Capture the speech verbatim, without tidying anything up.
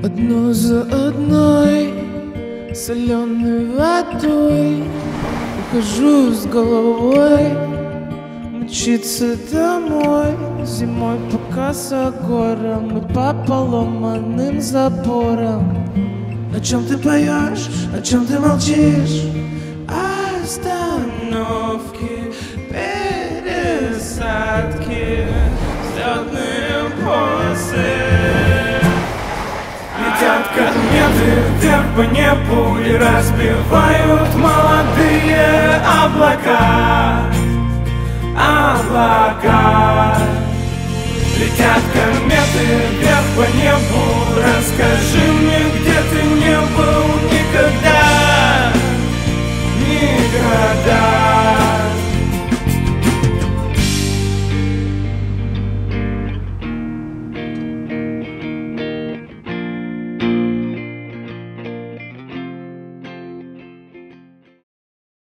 Одно за одной соленой водой ухожу с головой мчиться домой. Зимой по косогорам и по поломанным заборам. О чем ты поешь, о чем ты молчишь? Остановки, пересадки, взлетные полосы. Летят кометы вверх по небу и разбивают молодые облака. Облака. Летят кометы вверх по небу